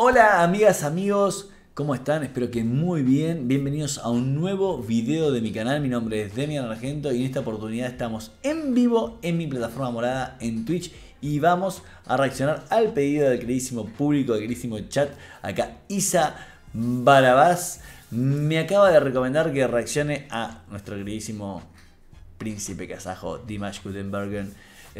Hola amigas, amigos, ¿cómo están? Espero que muy bien. Bienvenidos a un nuevo video de mi canal. Mi nombre es Demian Argento y en esta oportunidad estamos en vivo en mi plataforma morada en Twitch y vamos a reaccionar al pedido del queridísimo público, del queridísimo chat. Acá Isa Barabás me acaba de recomendar que reaccione a nuestro queridísimo príncipe kazajo Dimash Kudaibergen.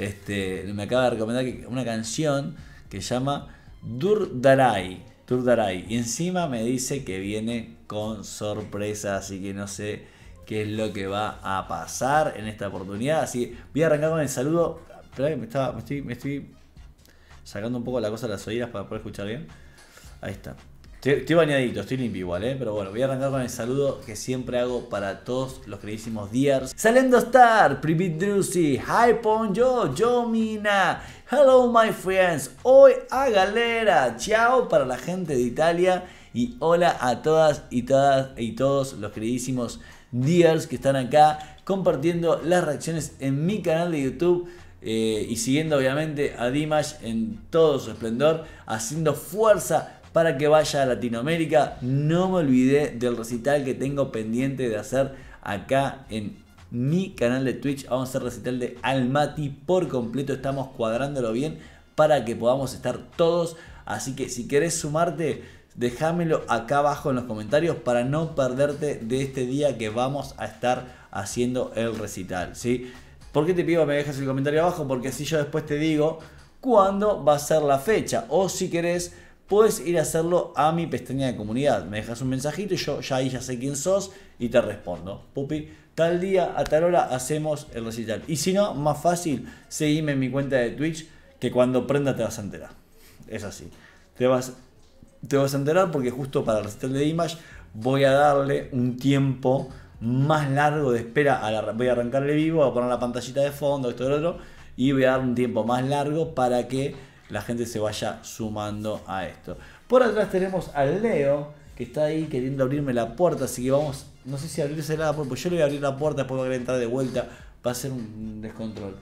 Me acaba de recomendar una canción que se llama Durdaray. Y encima me dice que viene con sorpresa, así que no sé qué es lo que va a pasar en esta oportunidad. Así que voy a arrancar con el saludo. Esperá que me estoy sacando un poco la cosa de las oídas para poder escuchar bien. Ahí está. Estoy bañadito, estoy limpio igual, pero bueno, voy a arrancar con el saludo que siempre hago para todos los queridísimos Diars. Salendo Star, Privit Drusi, Hi Ponjo, Jomina, hello my friends, hoy a galera, chao para la gente de Italia y hola a todas y todos los queridísimos Diars que están acá compartiendo las reacciones en mi canal de YouTube. Y siguiendo obviamente a Dimash en todo su esplendor, haciendo fuerza para que vaya a Latinoamérica. No me olvidé del recital que tengo pendiente de hacer acá en mi canal de Twitch. Vamos a hacer recital de Almaty por completo. Estamos cuadrándolo bien para que podamos estar todos. Así que si querés sumarte, déjamelo acá abajo en los comentarios para no perderte de este día que vamos a estar haciendo el recital, ¿sí? ¿Por qué te pido que me dejes el comentario abajo? Porque así yo después te digo cuándo va a ser la fecha. O si querés, puedes ir a hacerlo a mi pestaña de comunidad. Me dejas un mensajito y yo ahí ya sé quién sos y te respondo. Pupi, tal día, a tal hora hacemos el recital. Y si no, más fácil, seguime en mi cuenta de Twitch, que cuando prenda te vas a enterar. Es así. Te vas a enterar porque justo para el recital de Dimash voy a darle un tiempo más largo de espera. Voy a arrancarle vivo, voy a poner la pantallita de fondo, esto y lo otro, y voy a dar un tiempo más largo para que la gente se vaya sumando a esto. Por atrás tenemos al Leo, que está ahí queriendo abrirme la puerta, así que vamos, no sé si abrirse la puerta, pues yo le voy a abrir la puerta, después voy a querer entrar de vuelta, va a ser un descontrol.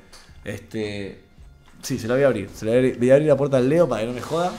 Sí, se la voy a abrir, le voy a abrir la puerta al Leo para que no me joda.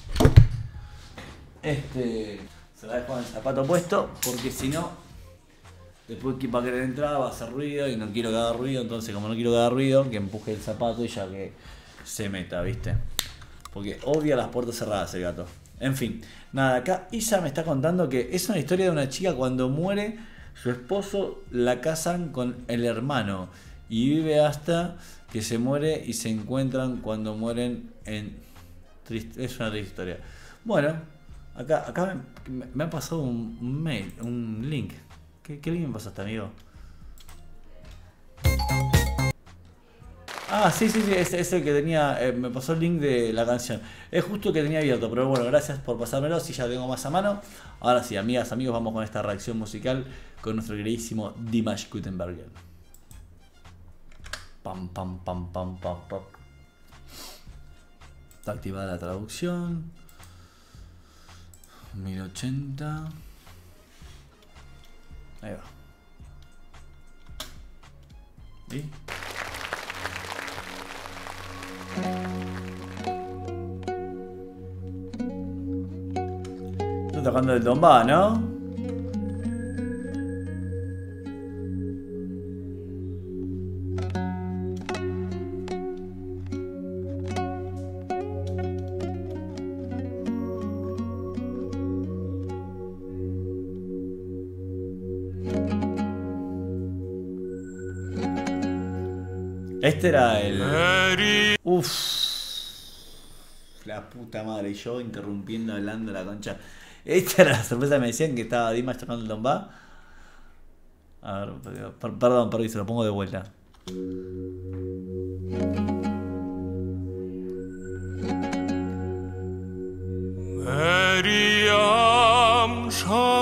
Se la dejo con el zapato puesto, porque si no, después que va a querer entrar va a hacer ruido y no quiero que haga ruido, entonces como no quiero que haga ruido, que empuje el zapato y ya que se meta, ¿viste? Porque odia las puertas cerradas el gato. En fin, nada, acá Isa me está contando que es una historia de una chica cuando muere su esposo, la casan con el hermano y vive hasta que se muere y se encuentran cuando mueren en... Es una triste historia. Bueno, acá me ha pasado un mail, un link. ¿Qué link me pasaste, amigo? Ah, sí, es el que tenía, me pasó el link de la canción. Es justo el que tenía abierto, pero bueno, gracias por pasármelo, si ya lo tengo más a mano. Ahora sí, amigas, amigos, vamos con esta reacción musical con nuestro queridísimo Dimash Kudaibergen. Pam, pam, pam, pam, pam, pam. Está activada la traducción. 1080. Ahí va. ¿Y? Estoy tocando el Domba, ¿no? Este era el... Uff. La puta madre, yo interrumpiendo, hablando la concha. Esta era la sorpresa, me decían que estaba Dimash tocando el Domba. A ver, perdón, se lo pongo de vuelta. Meryem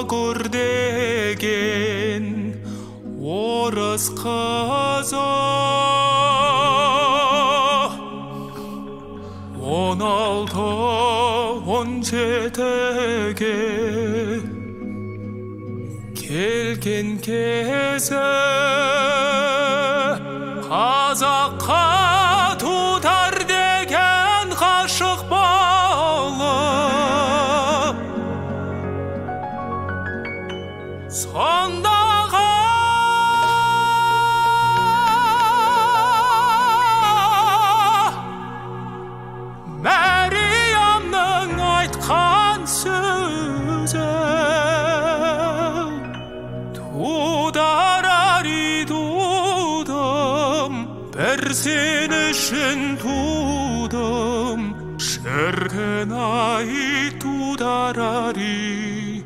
şagırdegen orası kaza 17'ge kelgen keze Қазаққа tutar degen kaşık balı 언제까지 두 달아리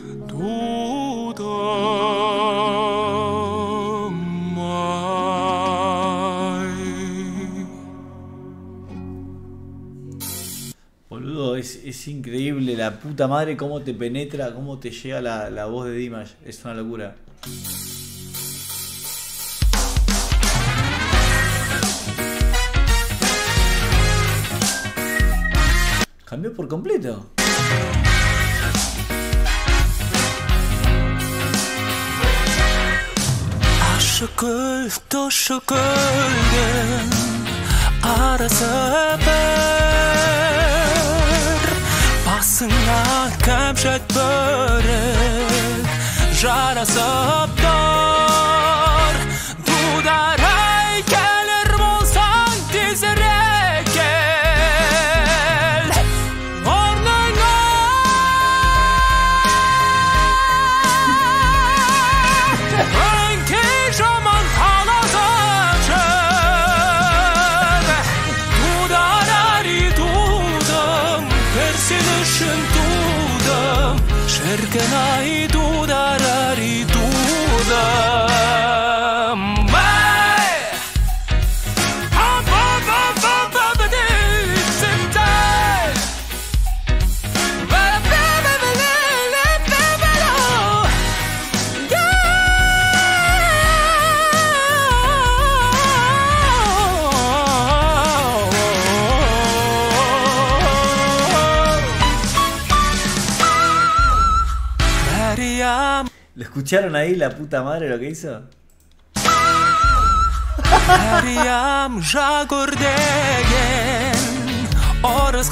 Boludo, es increíble la puta madre cómo te penetra, cómo te llega la voz de Dimash. Es una locura. Cambió por completo. 아쉬울 또 쉬울은 알아서 basına kamşat börek jarasa dar dudaray gelir bolsan dizerek gel ornana renki zaman halazacak dudarari dudam persilişin dudam şerkenay dudarari dudam ¿Lo escucharon ahí la puta madre lo que hizo? Meryem Jagor degen orız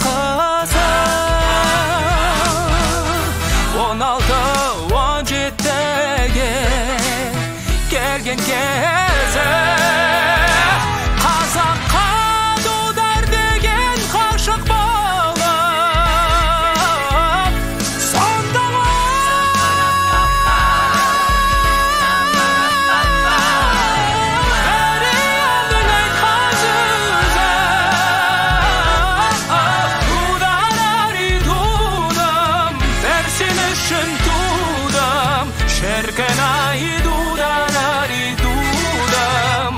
kazan 16-17'ge gelgen geze Kazakka dudar degen kaşık bağlar Sondama Şerkenay dudarari dudam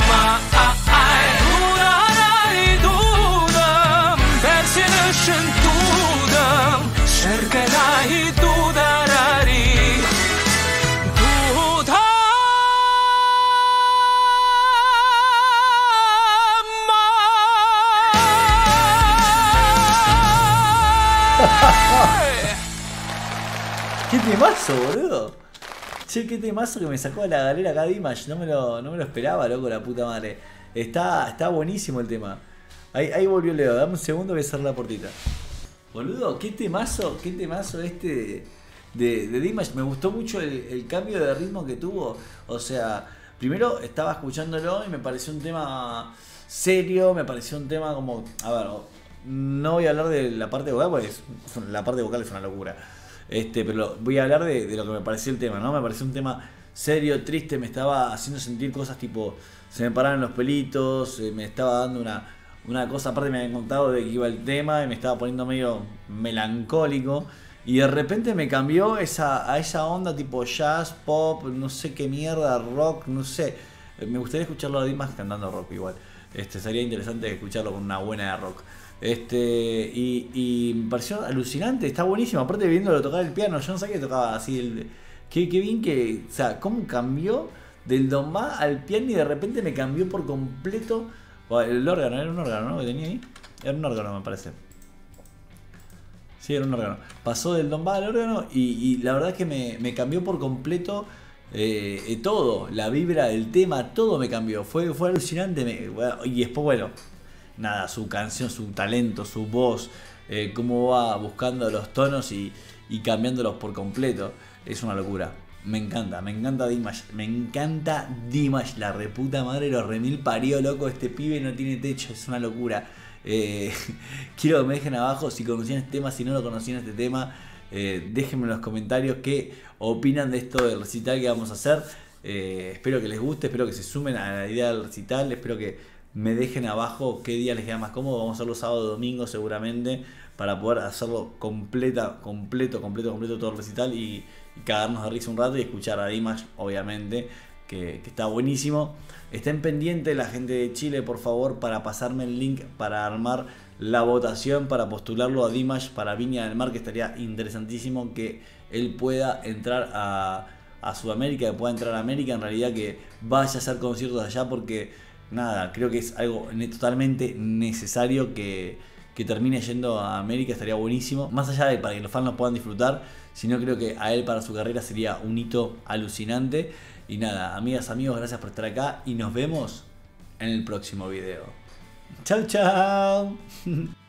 dudarari dudam Dersin ışın dudam Şerkenay dudarari dudam ¿Qué temazo, boludo? Che, qué temazo que me sacó de la galera acá Dimash. No me lo esperaba, loco, la puta madre. Está buenísimo el tema. Ahí volvió Leo. Dame un segundo, voy a cerrar la portita. Boludo, qué temazo este de Dimash. Me gustó mucho el cambio de ritmo que tuvo. O sea, primero estaba escuchándolo y me pareció un tema serio. Me pareció un tema como... A ver, no voy a hablar de la parte vocal, porque la parte vocal es una locura. Pero voy a hablar de lo que me pareció el tema, ¿no? Me pareció un tema serio, triste, me estaba haciendo sentir cosas tipo, se me paraban los pelitos, me estaba dando una cosa, aparte me habían contado de que iba el tema y me estaba poniendo medio melancólico y de repente me cambió a esa onda tipo jazz, pop, no sé qué mierda, rock, no sé. Me gustaría escucharlo a Dimash cantando rock igual. Sería interesante escucharlo con una buena de rock. Y me pareció alucinante, está buenísimo. Aparte viéndolo tocar el piano, yo no sabía que tocaba así. Qué bien que, o sea, cómo cambió del dombá al piano y de repente me cambió por completo. El órgano, era un órgano, ¿no? Que tenía ahí. Era un órgano, me parece. Sí, era un órgano. Pasó del dombá al órgano y la verdad es que me cambió por completo todo. La vibra del tema, todo me cambió. Fue alucinante. Y después, bueno, nada, su canción, su talento, su voz, cómo va buscando los tonos y cambiándolos por completo. Es una locura. Me encanta Dimash. Me encanta Dimash, la reputa madre, los remil parió, loco. Este pibe no tiene techo, es una locura. Quiero que me dejen abajo si conocían este tema, si no lo conocían este tema. Déjenme en los comentarios qué opinan de esto del recital que vamos a hacer. Espero que les guste, espero que se sumen a la idea del recital. Espero que me dejen abajo qué día les queda más cómodo. Vamos a hacerlo sábado o domingo seguramente para poder hacerlo completo todo el recital y cagarnos de risa un rato y escuchar a Dimash, obviamente, que está buenísimo. Estén pendientes la gente de Chile, por favor, para pasarme el link para armar la votación, para postularlo a Dimash para Viña del Mar, que estaría interesantísimo que él pueda entrar a Sudamérica, que pueda entrar a América, en realidad que vaya a hacer conciertos allá, porque nada, creo que es algo totalmente necesario que termine yendo a América, estaría buenísimo, más allá de para que los fans lo puedan disfrutar, sino creo que a él para su carrera sería un hito alucinante. Y nada, amigas, amigos, gracias por estar acá y nos vemos en el próximo video. Chau, chau.